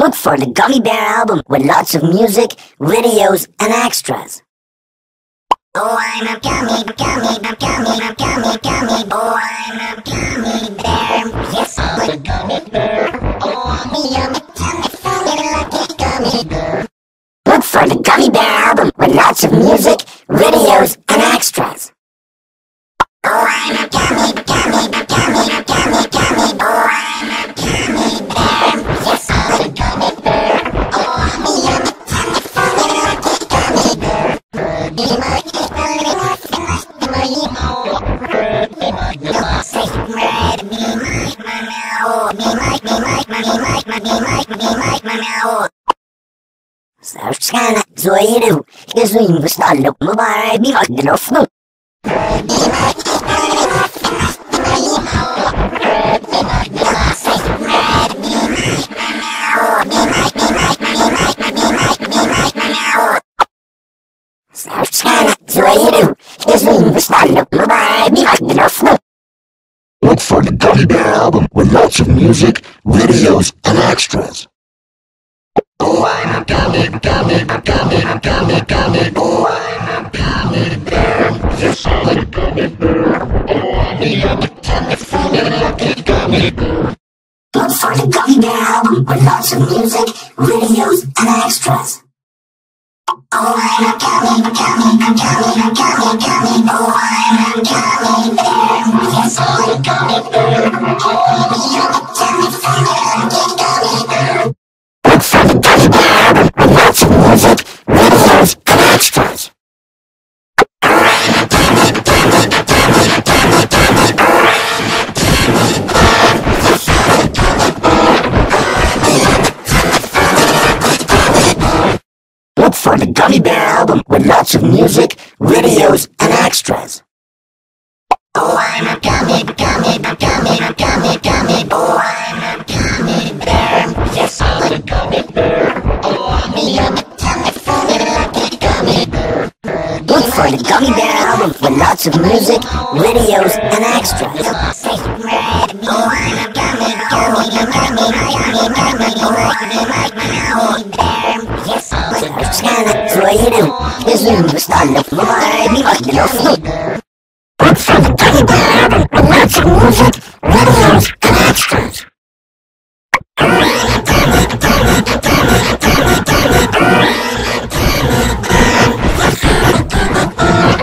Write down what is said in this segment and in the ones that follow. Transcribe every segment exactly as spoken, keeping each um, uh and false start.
Look for the Gummy Bear album with lots of music, videos, and extras. Oh, I'm a gummy, gummy, gummy, gummy, gummy, gummy. Oh, I'm a gummy bear. Yes, I'm a gummy bear. Oh, I'm a yummy, yummy, funny, lucky gummy bear. Look for the Gummy Bear album with lots of music, videos, and extras. Oh, I'm a gummy, gummy, gummy, gummy, gummy. Oh, I'm a gummy bear. Yes, I'm a gummy bear. Oh, I'm a yummy, yummy, funny, lucky gummy bear. Be my, be my, be my, be my, be my, say red, be my, my now, be my, be my, be my, be my, be my, be my now. Search kana zoiru, kesuin bustallo mubare bi magdrofno. Search kana zoiru, kesuin bustallo mubare bi magdrofno. Look for the Gummy Bear album with lots of music, videos, and extras. Oh, I'm a gummy, gummy, gummy, gummy, gummy. Oh, I'm a gummy bear. Yes, I'm a gummy bear. Oh, I'm a yummy, yummy, funny, lucky gummy bear. Look for the Gummy Bear album with lots of music, videos, and extras. Oh, I'm a gummy, gummy, gummy, gummy, gummy. Oh, I'm a gummy bear. Yes, I'm a gummy bear. Oh, I'm a yummy, yummy, funny, lucky gummy bear. Look for the Gummy Bear album with lots of music, videos, and extras. Oh, I'm a gummy, gummy, gummy, gummy, gummy. Oh, I'm a gummy bear. Yes, I'm a gummy bear. Look for the Gummy Bear album with lots of music, videos, and extras. Oh, I'm a gummy, gummy, gummy, gummy, gummy. Oh, I'm a gummy bear. Yes, I'm a gummy bear. Oh, I'm a yummy, yummy, funny, lucky gummy bear. Look for the Gummy Bear album with lots of music, videos, and extras. Oh, I'm a gummy, gummy, gummy, gummy, gummy. Oh, I'm a gummy bear. Yes, I'm a gummy bear. Sana, zoiru, kesuin bustallo mubare bi magdrofno. Look for the Gummy Bear album with lots of music, videos, and extras. Oh, I'm a gummy, gummy, gummy, gummy, gummy. Oh, I'm a gummy bear. Yes, I'm a gummy bear.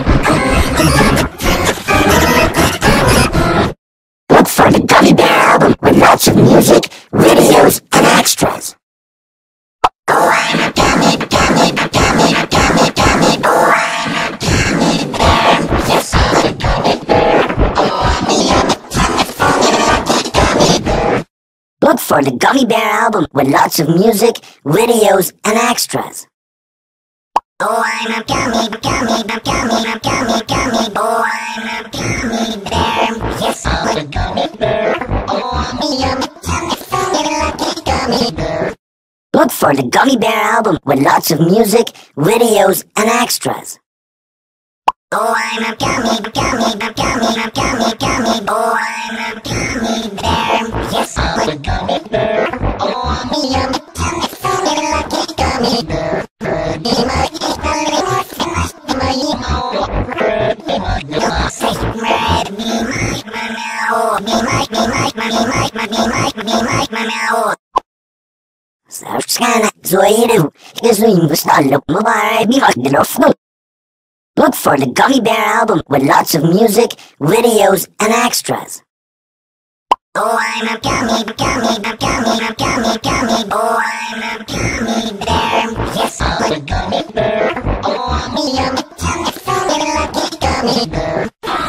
Look for the Gummy Bear album with lots of music, videos, and extras. Oh, I'm a gummy, gummy, gummy, gummy, gummy. Oh, I'm a gummy bear. Yes, I'm a gummy bear. Oh, I'm a yummy, yummy, funny, lucky gummy bear. Look for the Gummy Bear album with lots of music, videos, and extras. Oh, I'm a gummy, gummy, gummy, gummy, gummy. Oh, I'm a gummy bear. Yes, I'm a gummy bear. Oh, I'm a yummy, yummy, funny, lucky gummy bear. Look for the Gummy Bear album with lots of music, videos, and extras. Oh, I'm a gummy, gummy, gummy, gummy, gummy. Oh, I'm a gummy bear. Yes, I'm a gummy bear. Oh, I'm a yummy, yummy, funny, lucky gummy bear. Be my, be my, be my, be my, be my, be my, be my, say red, be my, my now. Be my, be my, be my, be my, be my, be my, my now. Search kana zoiru, kesuin bustallo mubare bi magdrofno. Look for the Gummy Bear album with lots of music, videos, and extras. Oh, I'm a gummy, gummy, gummy, gummy, gummy. Oh, I'm a gummy bear. Yes, I'm a gummy bear. Oh, I'm a yummy, yummy, funny, lucky gummy bear.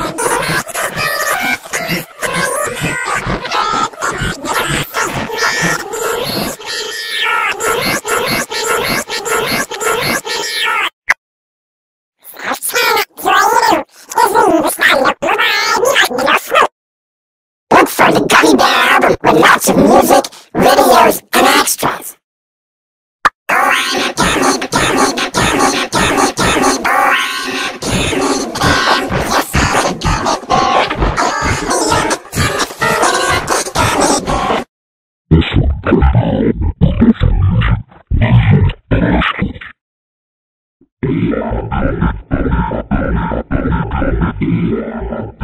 Look for the Gummy Bear album with lots of music, videos, and extras. Oh, I'm a gummy, gummy, gummy, gummy, gummy. Oh, I'm a gummy bear. Yes, I'm a gummy bear. Oh, I'm a yummy, yummy, funny, lucky gummy bear. This one, Yeah.